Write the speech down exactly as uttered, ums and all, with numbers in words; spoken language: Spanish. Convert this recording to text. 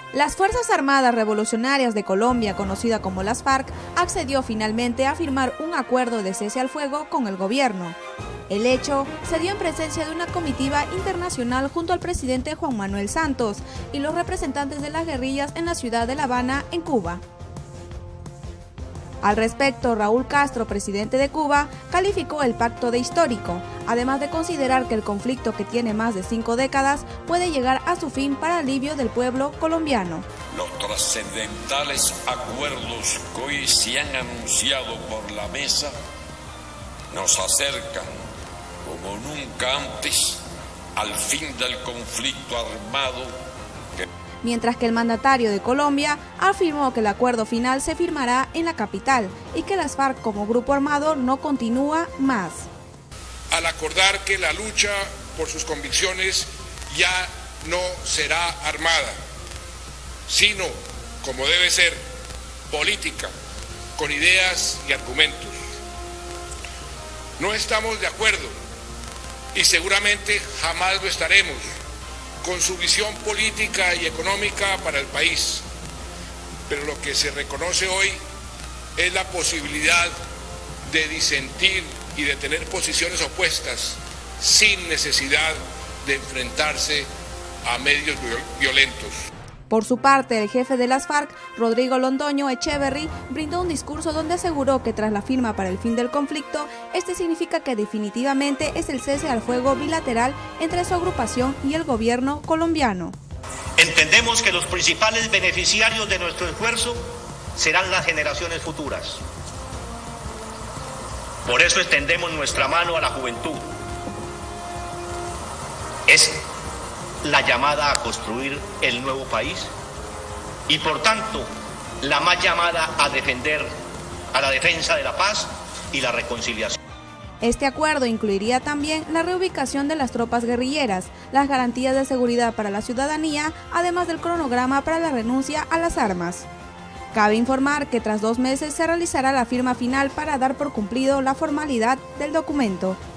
Las Fuerzas Armadas Revolucionarias de Colombia, conocida como las FARC, accedió finalmente a firmar un acuerdo de cese al fuego con el gobierno. El hecho se dio en presencia de una comitiva internacional junto al presidente Juan Manuel Santos y los representantes de las guerrillas en la ciudad de La Habana, en Cuba. Al respecto, Raúl Castro, presidente de Cuba, calificó el pacto de histórico, además de considerar que el conflicto, que tiene más de cinco décadas, puede llegar a su fin para alivio del pueblo colombiano. Los trascendentales acuerdos que hoy se han anunciado por la mesa nos acercan, como nunca antes, al fin del conflicto armado. Mientras que el mandatario de Colombia afirmó que el acuerdo final se firmará en la capital y que las FARC como grupo armado no continúa más. Al acordar que la lucha por sus convicciones ya no será armada, sino, como debe ser, política, con ideas y argumentos. No estamos de acuerdo y seguramente jamás lo estaremos con su visión política y económica para el país, pero lo que se reconoce hoy es la posibilidad de disentir y de tener posiciones opuestas sin necesidad de enfrentarse a medios violentos. Por su parte, el jefe de las FARC, Rodrigo Londoño Echeverry, brindó un discurso donde aseguró que tras la firma para el fin del conflicto, este significa que definitivamente es el cese al fuego bilateral entre su agrupación y el gobierno colombiano. Entendemos que los principales beneficiarios de nuestro esfuerzo serán las generaciones futuras. Por eso extendemos nuestra mano a la juventud. Es la llamada a construir el nuevo país y por tanto la más llamada a defender, a la defensa de la paz y la reconciliación. Este acuerdo incluiría también la reubicación de las tropas guerrilleras, las garantías de seguridad para la ciudadanía, además del cronograma para la renuncia a las armas. Cabe informar que tras dos meses se realizará la firma final para dar por cumplido la formalidad del documento.